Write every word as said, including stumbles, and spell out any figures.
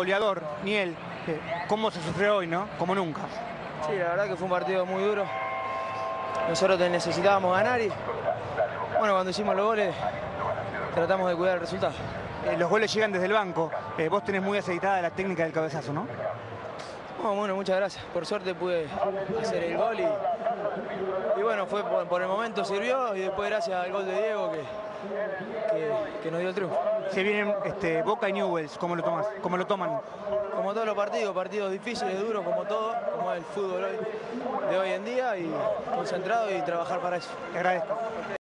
goleador, Niel, ¿cómo se sufrió hoy, no? Como nunca. Sí, la verdad que fue un partido muy duro. Nosotros necesitábamos ganar y, bueno, cuando hicimos los goles, tratamos de cuidar el resultado. Eh, los goles llegan desde el banco. Eh, vos tenés muy aceitada la técnica del cabezazo, ¿no? Oh, bueno, muchas gracias. Por suerte pude hacer el gol y, y bueno, fue por, por el momento sirvió y después gracias al gol de Diego que, que, que nos dio el triunfo. Se vienen este, Boca y Newell's, ¿cómo lo tomas? ¿Cómo lo toman? Como todos los partidos, partidos difíciles, duros, como todo, como es el fútbol hoy, de hoy en día y concentrado y trabajar para eso. Te agradezco.